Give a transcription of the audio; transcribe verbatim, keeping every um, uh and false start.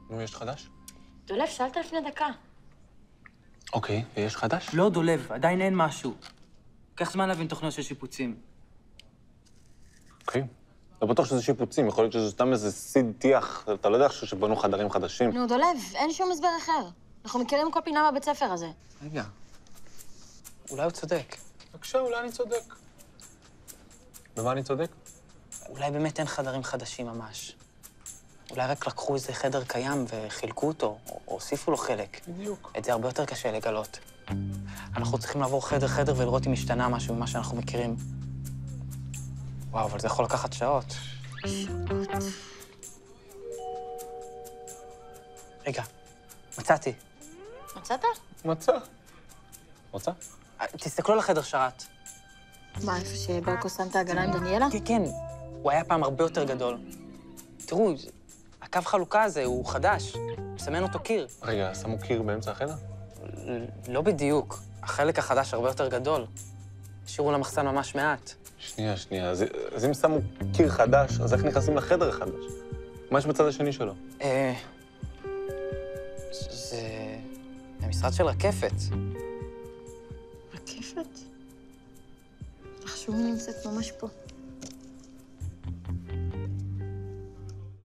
נו, יש חדש? דולב, שאלת לפני דקה. אוקיי, ויש חדש? לא, דולב, עדיין אין משהו. קח זמן להבין תוכניות של שיפוצים. אוקיי. לא בטוח שזה שיפוצים, יכול להיות שזה סתם איזה סיד טיח. אתה לא יודע עכשיו שבנו חדרים חדשים. נו, דולב, אין שום הסבר אחר. אנחנו מכירים כל פינה בבית ספר הזה. רגע, אולי הוא צודק. בבקשה, אולי אני צודק. במה אני צודק? אולי באמת אין חדרים חדשים ממש. אולי רק לקחו איזה חדר קיים וחילקו אותו, או הוסיפו לו חלק. בדיוק. את זה הרבה יותר קשה לגלות. אנחנו צריכים לעבור חדר-חדר ולראות אם השתנה משהו ממה שאנחנו מכירים. וואו, אבל זה יכול לקחת שעות. שעות. רגע, מצאתי. מצאת? מצא. רוצה? תסתכלו על החדר שרת. מה, איפה שברקו שם את העגלה עם דניאלה? כן, כן. הוא היה פעם הרבה יותר גדול. תראו, הקו חלוקה הזה הוא חדש. מסמן אותו קיר. רגע, שמו קיר באמצע החדר? לא בדיוק. החלק החדש הרבה יותר גדול. השאירו למחסן ממש מעט. שנייה, שנייה. אז, אז אם שמו קיר חדש, אז איך נכנסים לחדר החדש? מה יש בצד השני שלו? אה... זה... המשרד של רקפת. רקפת? תחשוב, נמצאת ממש פה.